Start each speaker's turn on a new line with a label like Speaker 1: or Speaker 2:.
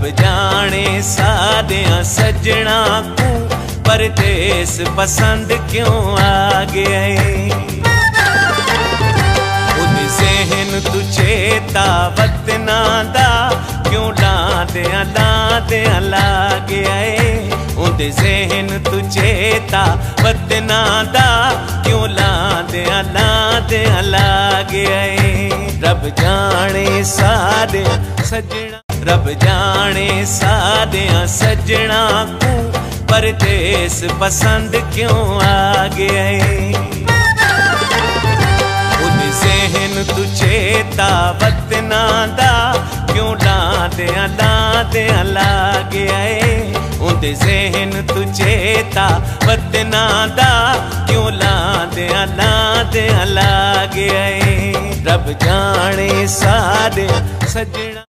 Speaker 1: जाने सादियां सजना को परदेस पसंद क्यों आ गए। उद ज़हन तू चेता वतना दा क्यों लादियां लाग आए। उद ज़हन तू चेता वतना दा क्यों लादियां लाग आए। रब जाने सादियां सजना, रब जाने सादियां सजना को परदेस पसंद क्यों आ गए। उद ज़हन तू चेता वतना दा क्यों लादियां लाग आए। उद ज़हन तू चेता वतना दा क्यों लादियां लाग आए। रब जाने सादियां सजना।